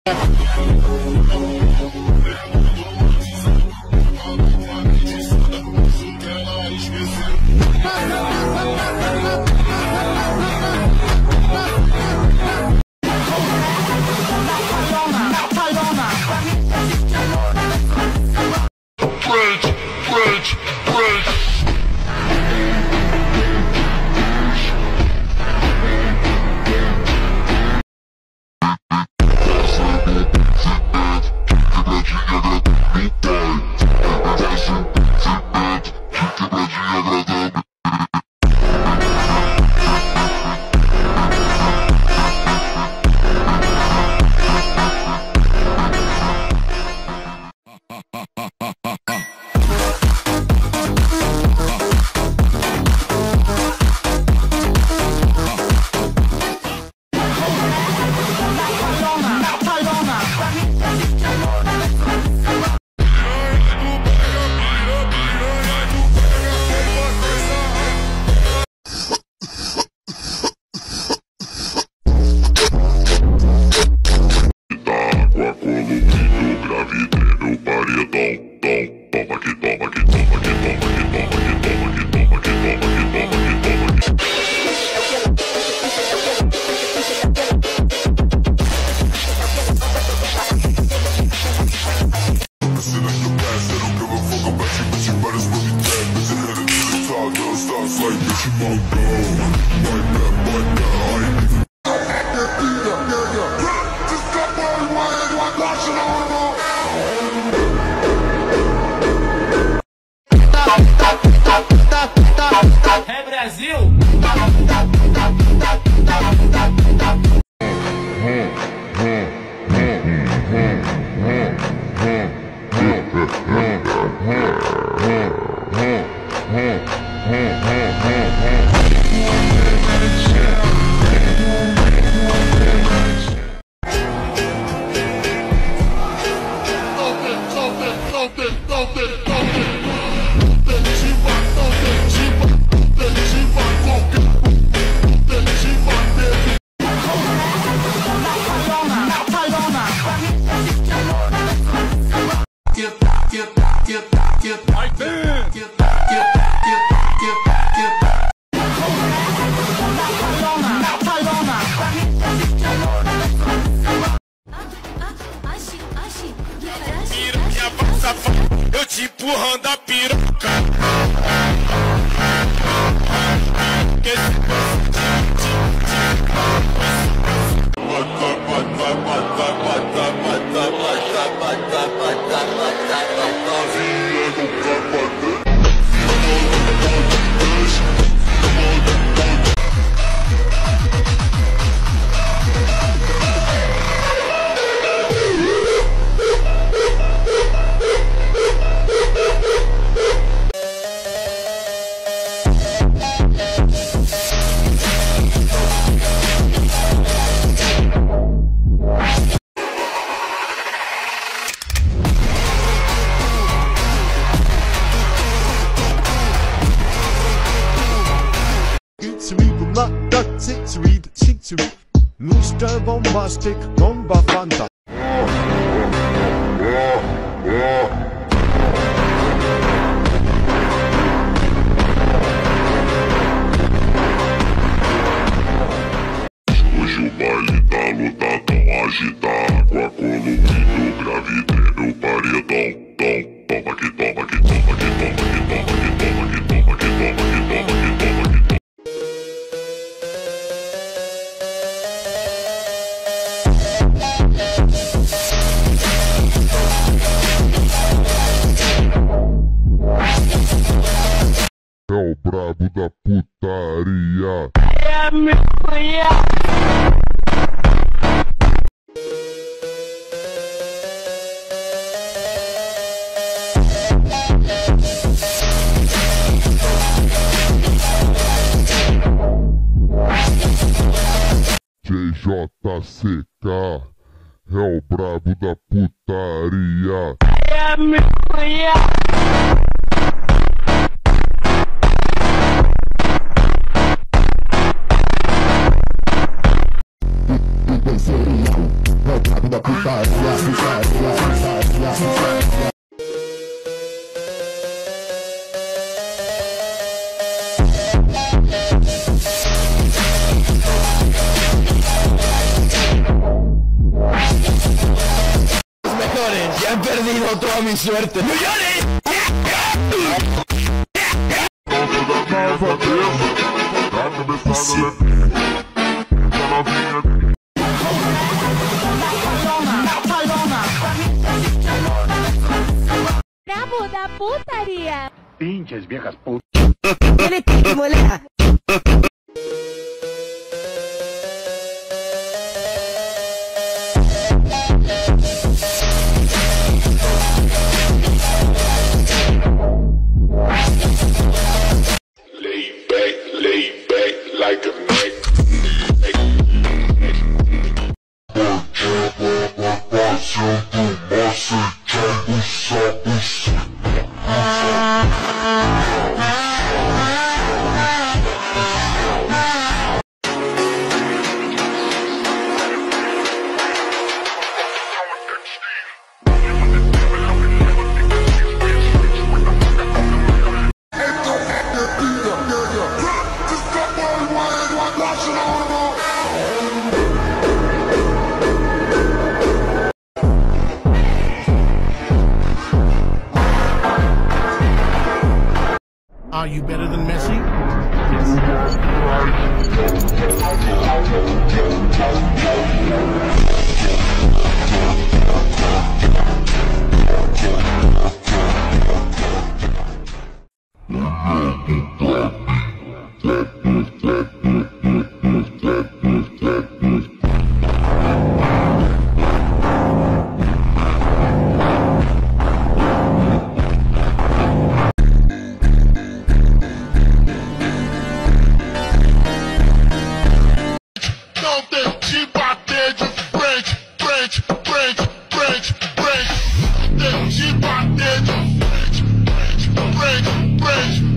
É Brasil! Eu te empurrando a piroca. Mr. Bombastic Bomba Fanta. Hoje o baile tá lotadão, agita água colorido, gravidez no paredão. Toma que toma que toma que toma que toma que toma que toma que toma que toma que toma que toma. É o brabo da putaria. É meu JCK é o brabo da putaria. É meu É o brabo da putaria, putaria. Ya he perdido toda mi suerte. ¡No llores! Brabo da putaria. Pinches viejas putas. Lay back like a neck. Are you better than Messi? Não tente bater de frente, frente, frente, frente, frente. Tente bater de frente, frente, frente, frente.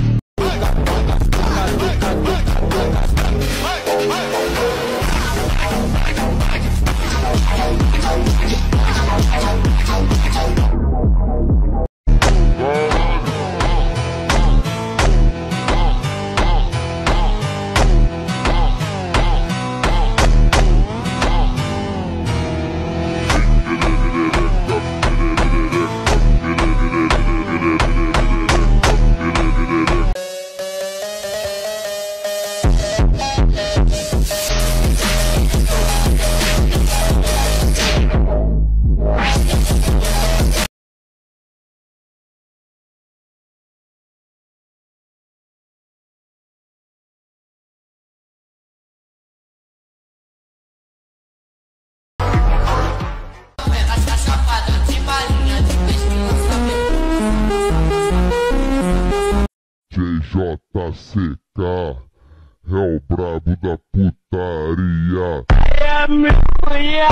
JCK é o brabo da putaria. É minha.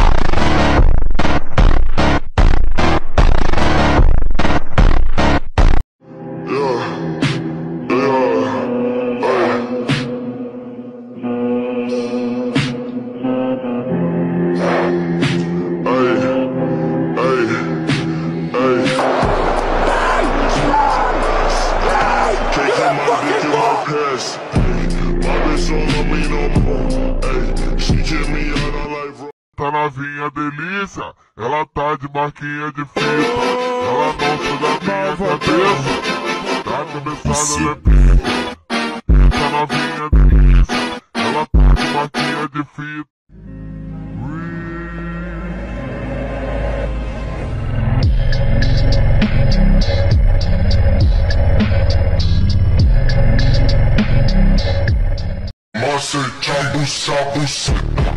Tá novinha delícia, ela tá de marquinha de fita. Ela não da minha cabeça, tá cabeçada ela é pica. Tá novinha delícia, ela tá de marquinha de fita. Mostra tchabu sabu sabu.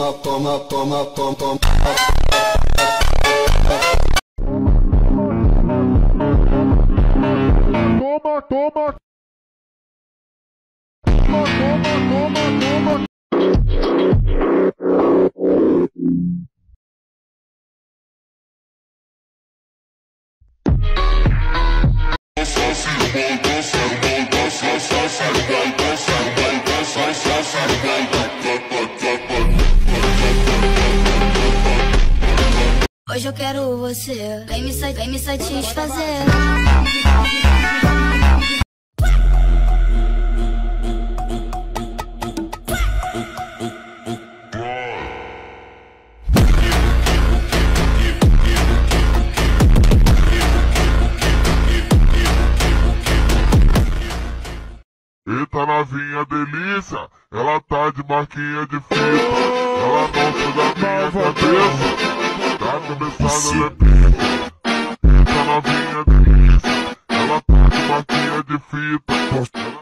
toma, toma, toma, toma, toma. Toma, toma. Toma, toma, toma, toma. Hoje eu quero você, vem me satisfazer. Eita novinha delícia, ela tá de marquinha de fita. Ela não foi da minha cabeça, da cabeçada ela é pista. Eita novinha delícia, ela tá de marquinha de fita.